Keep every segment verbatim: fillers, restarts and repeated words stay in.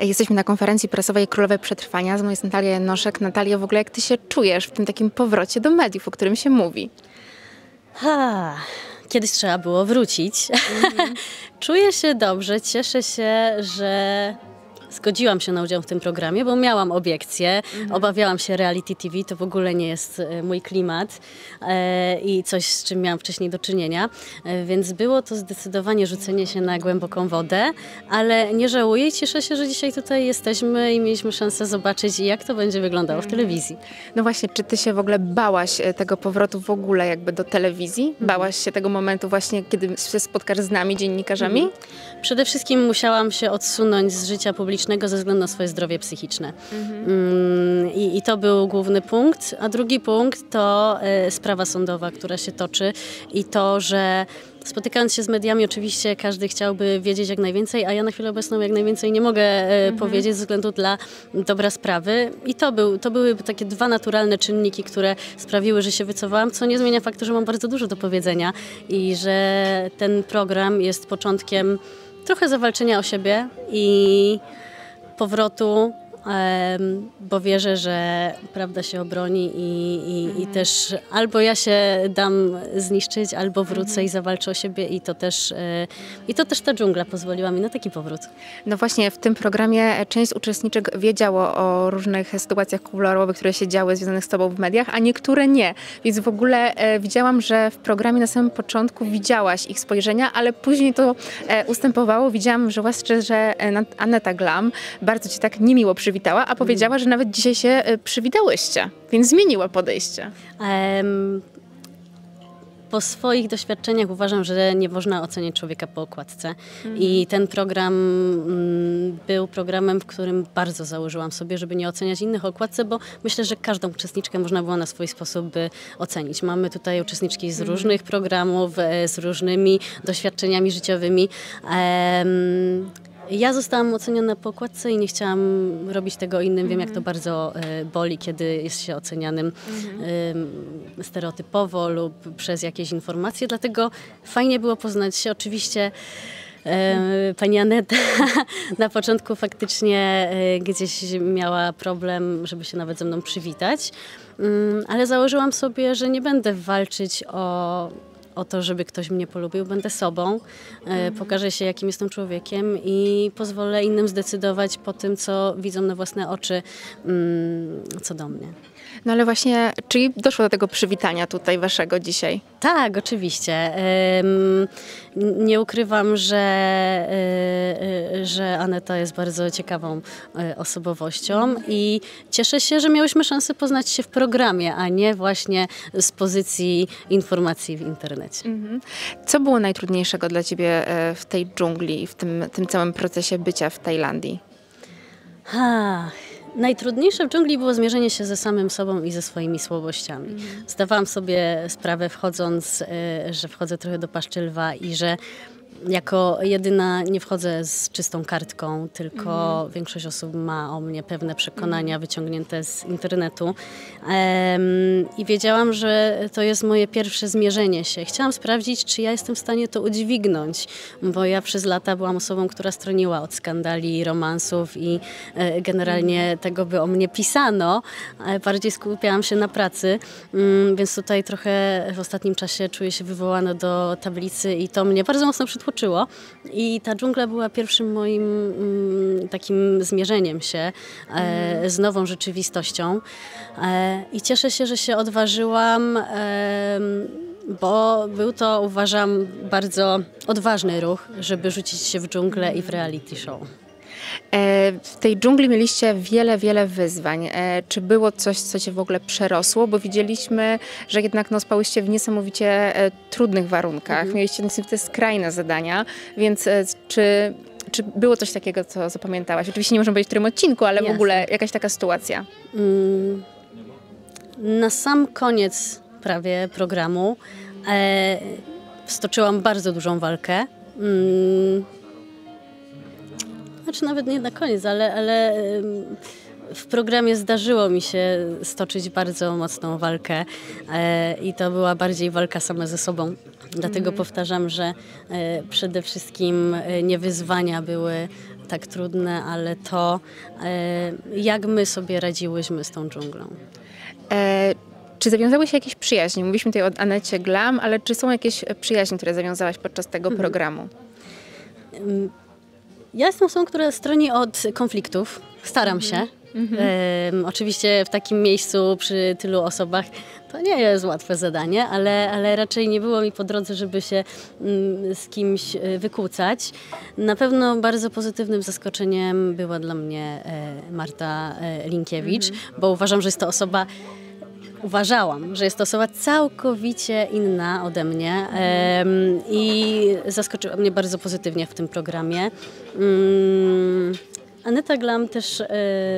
Jesteśmy na konferencji prasowej Królowe Przetrwania. Z mną jest Natalia Janoszek. Natalia, w ogóle jak ty się czujesz w tym takim powrocie do mediów, o którym się mówi? Ha, kiedyś trzeba było wrócić. Mm. Czuję się dobrze, cieszę się, że zgodziłam się na udział w tym programie, bo miałam obiekcje, mhm. obawiałam się reality T V, to w ogóle nie jest mój klimat e, i coś, z czym miałam wcześniej do czynienia, e, więc było to zdecydowanie rzucenie się na głęboką wodę, ale nie żałuję i cieszę się, że dzisiaj tutaj jesteśmy i mieliśmy szansę zobaczyć, jak to będzie wyglądało w telewizji. No właśnie, czy ty się w ogóle bałaś tego powrotu w ogóle jakby do telewizji? Mhm. Bałaś się tego momentu właśnie, kiedy się spotkasz z nami, dziennikarzami? Mhm. Przede wszystkim musiałam się odsunąć z życia publicznego ze względu na swoje zdrowie psychiczne. Mhm. Mm, i, I to był główny punkt. A drugi punkt to y, sprawa sądowa, która się toczy i to, że spotykając się z mediami, oczywiście każdy chciałby wiedzieć jak najwięcej, a ja na chwilę obecną jak najwięcej nie mogę e, mhm. powiedzieć ze względu dla dobra sprawy. I to, był, to były takie dwa naturalne czynniki, które sprawiły, że się wycofałam, co nie zmienia faktu, że mam bardzo dużo do powiedzenia i że ten program jest początkiem trochę zawalczenia o siebie i powrotu, bo wierzę, że prawda się obroni i, i, mhm. i też albo ja się dam zniszczyć, albo wrócę mhm. i zawalczę o siebie i to też i to też ta dżungla pozwoliła mi na taki powrót. No właśnie w tym programie część z uczestniczek wiedziało o różnych sytuacjach kuluarowych, które się działy związanych z tobą w mediach, a niektóre nie. Więc w ogóle e, widziałam, że w programie na samym początku widziałaś ich spojrzenia, ale później to e, ustępowało. Widziałam, że zwłaszcza, że Aneta Glam bardzo cię tak niemiło przywitała, a powiedziała, że nawet dzisiaj się przywitałyście, więc zmieniła podejście. Um, po swoich doświadczeniach uważam, że nie można oceniać człowieka po okładce. Mhm. I ten program mm, był programem, w którym bardzo założyłam sobie, żeby nie oceniać innych o okładce, bo myślę, że każdą uczestniczkę można było na swój sposób by ocenić. Mamy tutaj uczestniczki z mhm. różnych programów, z różnymi doświadczeniami życiowymi. Um, Ja zostałam oceniona po okładce i nie chciałam robić tego innym. Wiem, jak to bardzo e, boli, kiedy jest się ocenianym e, stereotypowo lub przez jakieś informacje. Dlatego fajnie było poznać się. Oczywiście e, pani Aneta na początku faktycznie e, gdzieś miała problem, żeby się nawet ze mną przywitać. Um, ale założyłam sobie, że nie będę walczyć o... o to, żeby ktoś mnie polubił. Będę sobą, e, pokażę się, jakim jestem człowiekiem i pozwolę innym zdecydować po tym, co widzą na własne oczy, mm, co do mnie. No ale właśnie, czyli doszło do tego przywitania tutaj waszego dzisiaj? Tak, oczywiście. Um, nie ukrywam, że, y, y, że Aneta jest bardzo ciekawą y, osobowością i cieszę się, że miałyśmy szansę poznać się w programie, a nie właśnie z pozycji informacji w internecie. Mhm. Co było najtrudniejszego dla ciebie w tej dżungli, w tym, tym całym procesie bycia w Tajlandii? Ha. Najtrudniejsze w dżungli było zmierzenie się ze samym sobą i ze swoimi słabościami. Mhm. Zdawałam sobie sprawę wchodząc, że wchodzę trochę do paszczy lwa i że jako jedyna nie wchodzę z czystą kartką, tylko mhm. większość osób ma o mnie pewne przekonania mhm. wyciągnięte z internetu. Um, I wiedziałam, że to jest moje pierwsze zmierzenie się. Chciałam sprawdzić, czy ja jestem w stanie to udźwignąć, bo ja przez lata byłam osobą, która stroniła od skandali, romansów i e, generalnie mhm. tego, by o mnie pisano. E, bardziej skupiałam się na pracy, um, więc tutaj trochę w ostatnim czasie czuję się wywołana do tablicy i to mnie bardzo mocno przytłoczyło. I ta dżungla była pierwszym moim mm, takim zmierzeniem się e, z nową rzeczywistością. E, I cieszę się, że się odważyłam, e, bo był to, uważam, bardzo odważny ruch, żeby rzucić się w dżunglę i w reality show. W tej dżungli mieliście wiele, wiele wyzwań. Czy było coś, co cię w ogóle przerosło? Bo widzieliśmy, że jednak no, spałyście w niesamowicie trudnych warunkach. Mhm. Mieliście niestety skrajne zadania, więc czy, czy było coś takiego, co zapamiętałaś? Oczywiście nie możemy powiedzieć w którym odcinku, ale Jasne. w ogóle jakaś taka sytuacja. Mm, na sam koniec prawie programu e, stoczyłam bardzo dużą walkę. Mm, Znaczy nawet nie na koniec, ale, ale w programie zdarzyło mi się stoczyć bardzo mocną walkę e, i to była bardziej walka sama ze sobą. Dlatego mm. powtarzam, że e, przede wszystkim nie wyzwania były tak trudne, ale to, jak my sobie radziłyśmy z tą dżunglą. E, czy zawiązały się jakieś przyjaźnie? Mówiliśmy tutaj o Anecie Glam, ale czy są jakieś przyjaźnie, które zawiązałaś podczas tego mhm. programu? Ja jestem osobą, która stroni od konfliktów. Staram się. Mhm. Um, oczywiście w takim miejscu przy tylu osobach to nie jest łatwe zadanie, ale, ale raczej nie było mi po drodze, żeby się um, z kimś wykłócać. Na pewno bardzo pozytywnym zaskoczeniem była dla mnie e, Marta e, Linkiewicz, mhm. bo uważam, że jest to osoba Uważałam, że jest to osoba całkowicie inna ode mnie um, i zaskoczyła mnie bardzo pozytywnie w tym programie. Um, Aneta Glam też um,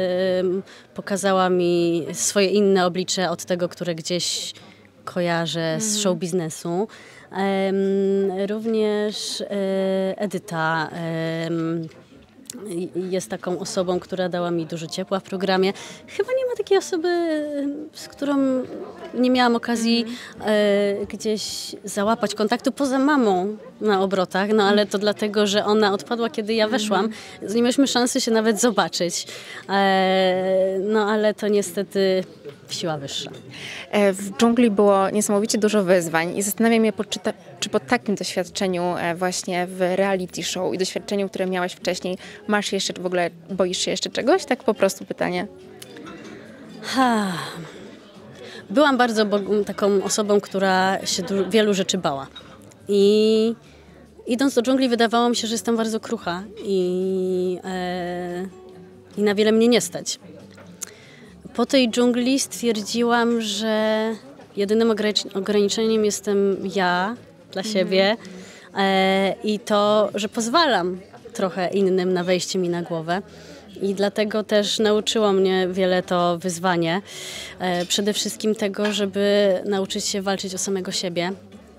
pokazała mi swoje inne oblicze od tego, które gdzieś kojarzę z show biznesu. Um, również um, Edyta um, jest taką osobą, która dała mi dużo ciepła w programie. Chyba nie ma takiej osoby, z którą nie miałam okazji mm. e, gdzieś załapać kontaktu poza mamą na obrotach, no ale to dlatego, że ona odpadła, kiedy ja weszłam. Mm. Nie mieliśmy szansy się nawet zobaczyć. E, no ale to niestety siła wyższa. W dżungli było niesamowicie dużo wyzwań i zastanawiam się, czy po takim doświadczeniu właśnie w reality show i doświadczeniu, które miałaś wcześniej, masz jeszcze, czy w ogóle boisz się jeszcze czegoś? Tak po prostu pytanie. Ha. Byłam bardzo bo- taką osobą, która się du- wielu rzeczy bała. I idąc do dżungli wydawało mi się, że jestem bardzo krucha i, e, i na wiele mnie nie stać. Po tej dżungli stwierdziłam, że jedynym ograniczeniem jestem ja dla siebie e, i to, że pozwalam trochę innym na wejście mi na głowę. I dlatego też nauczyło mnie wiele to wyzwanie. E, przede wszystkim tego, żeby nauczyć się walczyć o samego siebie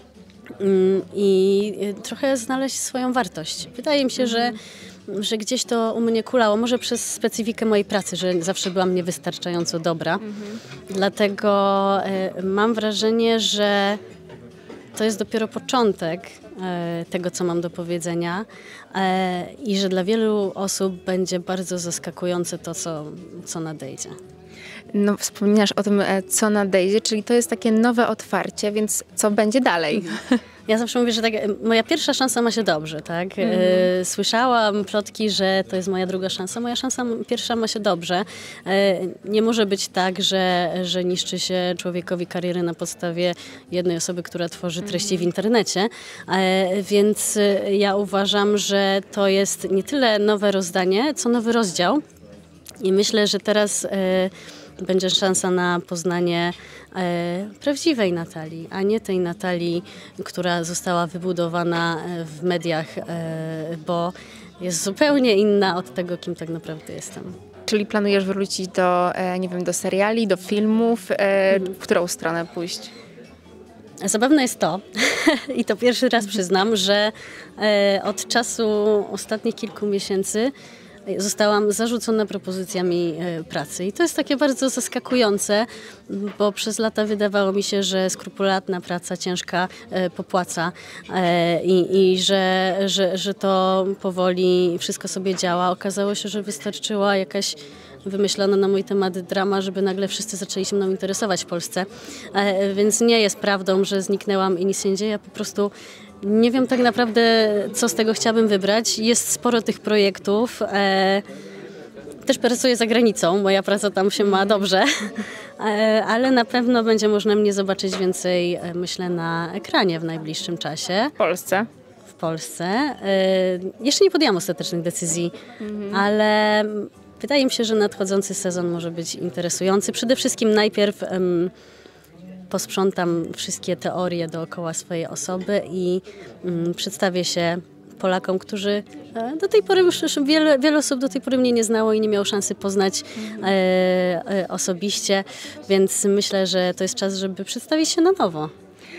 mm, i trochę znaleźć swoją wartość. Wydaje mi się, mhm. że że gdzieś to u mnie kulało, może przez specyfikę mojej pracy, że zawsze byłam niewystarczająco dobra. Mhm. Dlatego y, mam wrażenie, że to jest dopiero początek y, tego, co mam do powiedzenia y, i że dla wielu osób będzie bardzo zaskakujące to, co, co nadejdzie. No, wspominasz o tym, co nadejdzie, czyli to jest takie nowe otwarcie, więc co będzie dalej? Ja zawsze mówię, że tak, moja pierwsza szansa ma się dobrze, tak? Mm. Słyszałam plotki, że to jest moja druga szansa. Moja szansa pierwsza ma się dobrze. Nie może być tak, że, że niszczy się człowiekowi karierę na podstawie jednej osoby, która tworzy treści w internecie. Więc ja uważam, że to jest nie tyle nowe rozdanie, co nowy rozdział. I myślę, że teraz będzie szansa na poznanie e, prawdziwej Natalii, a nie tej Natalii, która została wybudowana w mediach, e, bo jest zupełnie inna od tego, kim tak naprawdę jestem. Czyli planujesz wrócić do, e, nie wiem, do seriali, do filmów? E, mhm. W którą stronę pójść? Zabawne jest to, i to pierwszy raz przyznam, że e, od czasu ostatnich kilku miesięcy zostałam zarzucona propozycjami pracy. I to jest takie bardzo zaskakujące, bo przez lata wydawało mi się, że skrupulatna praca ciężka popłaca i, i że, że, że to powoli wszystko sobie działa. Okazało się, że wystarczyła jakaś wymyślona na mój temat drama, żeby nagle wszyscy zaczęli się mną interesować w Polsce. Więc nie jest prawdą, że zniknęłam i nic się nie dzieje. Ja po prostu nie wiem tak naprawdę, co z tego chciałabym wybrać. Jest sporo tych projektów. E, też pracuję za granicą. Moja praca tam się ma dobrze. E, ale na pewno będzie można mnie zobaczyć więcej, myślę, na ekranie w najbliższym czasie. W Polsce? W Polsce. E, jeszcze nie podjęłam ostatecznych decyzji, mhm. ale wydaje mi się, że nadchodzący sezon może być interesujący. Przede wszystkim najpierw em, posprzątam wszystkie teorie dookoła swojej osoby i mm, przedstawię się Polakom, którzy do tej pory już wiele, wiele osób do tej pory mnie nie znało i nie miało szansy poznać e, e, osobiście, więc myślę, że to jest czas, żeby przedstawić się na nowo.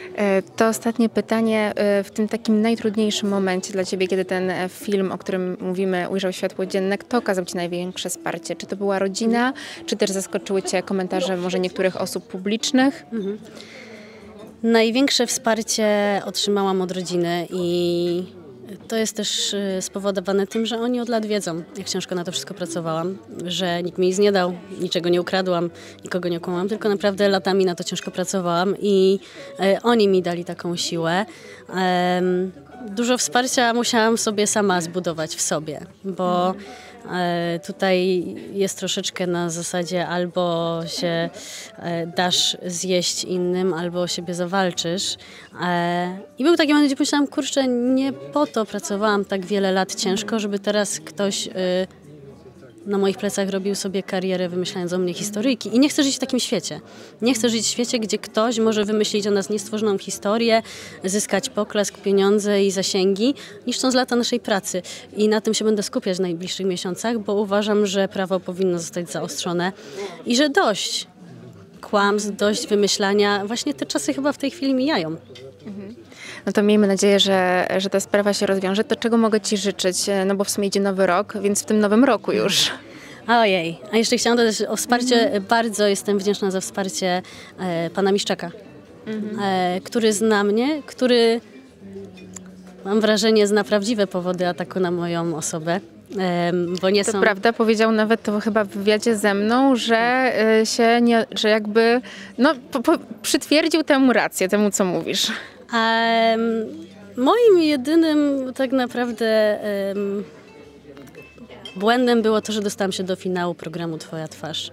To ostatnie pytanie w tym takim najtrudniejszym momencie dla ciebie, kiedy ten film, o którym mówimy, ujrzał światło dzienne, kto okazał ci największe wsparcie? Czy to była rodzina, czy też zaskoczyły cię komentarze może niektórych osób publicznych? Mhm. Największe wsparcie otrzymałam od rodziny i To jest też spowodowane tym, że oni od lat wiedzą, jak ciężko na to wszystko pracowałam, że nikt mi nic nie dał, niczego nie ukradłam, nikogo nie okłamałam, tylko naprawdę latami na to ciężko pracowałam i e, oni mi dali taką siłę. E, dużo wsparcia musiałam sobie sama zbudować w sobie, bo e, tutaj jest troszeczkę na zasadzie albo się e, dasz zjeść innym, albo o siebie zawalczysz. E, I był taki moment, gdzie pomyślałam, kurczę, nie po to pracowałam tak wiele lat ciężko, żeby teraz ktoś e, na moich plecach robił sobie karierę, wymyślając o mnie historyjki. I nie chcę żyć w takim świecie. Nie chcę żyć w świecie, gdzie ktoś może wymyślić o nas niestworzoną historię, zyskać poklask, pieniądze i zasięgi, niszcząc lata naszej pracy. I na tym się będę skupiać w najbliższych miesiącach, bo uważam, że prawo powinno zostać zaostrzone i że dość kłamstw, dość wymyślania. Właśnie te czasy chyba w tej chwili mijają. No to miejmy nadzieję, że, że ta sprawa się rozwiąże. To czego mogę Ci życzyć? No bo w sumie idzie nowy rok, więc w tym nowym roku już. Ojej, a jeszcze chciałam dodać o wsparcie. Mm. Bardzo jestem wdzięczna za wsparcie e, pana Miszczaka, mm. e, który zna mnie, który mam wrażenie zna prawdziwe powody ataku na moją osobę. E, bo nie to są... prawda, powiedział nawet to chyba w wywiadzie ze mną, że y, się nie, że jakby no, po, po, przytwierdził temu rację, temu co mówisz. Um, moim jedynym tak naprawdę um, błędem było to, że dostałam się do finału programu Twoja twarz.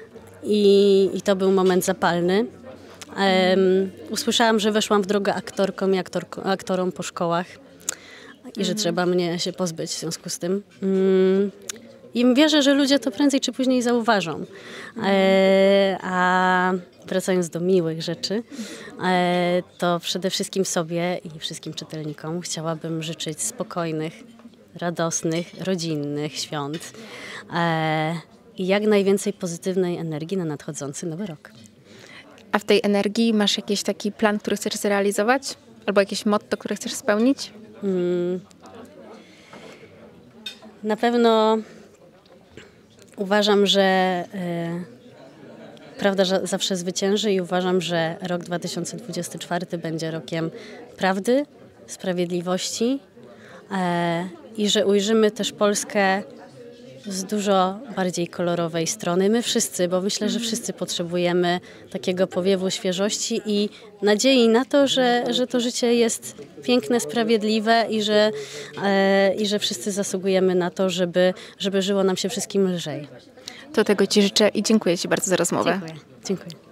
I, i to był moment zapalny. Um, usłyszałam, że weszłam w drogę aktorkom i aktorko, aktorom po szkołach i mhm. że trzeba mnie się pozbyć w związku z tym. Um, I wierzę, że ludzie to prędzej czy później zauważą. E, a wracając do miłych rzeczy, e, to przede wszystkim sobie i wszystkim czytelnikom chciałabym życzyć spokojnych, radosnych, rodzinnych świąt e, i jak najwięcej pozytywnej energii na nadchodzący nowy rok. A w tej energii masz jakiś taki plan, który chcesz zrealizować? Albo jakieś motto, które chcesz spełnić? Hmm. Na pewno uważam, że y, prawda zawsze zwycięży i uważam, że rok dwa tysiące dwudziesty czwarty będzie rokiem prawdy, sprawiedliwości y, i że ujrzymy też Polskę z dużo bardziej kolorowej strony. My wszyscy, bo myślę, że wszyscy potrzebujemy takiego powiewu świeżości i nadziei na to, że, że to życie jest piękne, sprawiedliwe i że, e, i że wszyscy zasługujemy na to, żeby, żeby żyło nam się wszystkim lżej. To tego Ci życzę i dziękuję Ci bardzo za rozmowę. Dziękuję. Dziękuję.